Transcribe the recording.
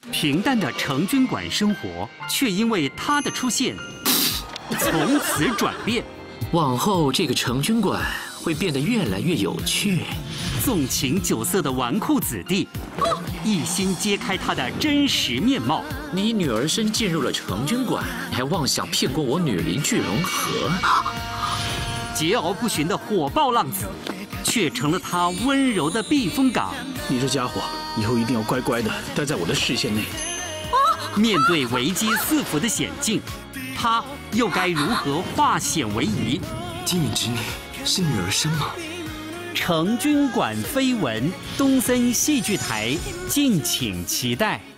平淡的成军馆生活，却因为他的出现，从此转变。 往后这个成军馆会变得越来越有趣。 纵情酒色的纨绔子弟，一心揭开他的真实面貌。 你女儿身进入了成军馆，你还妄想骗过我女邻居龙河？ 桀骜不驯的火爆浪子，却成了他温柔的避风港。 你这家伙，以后一定要乖乖的待在我的视线内。 面对危机四伏的险境，他又该如何化险为夷？ 今年之女是女儿身吗？ 成军馆绯闻，东森戏剧台，敬请期待。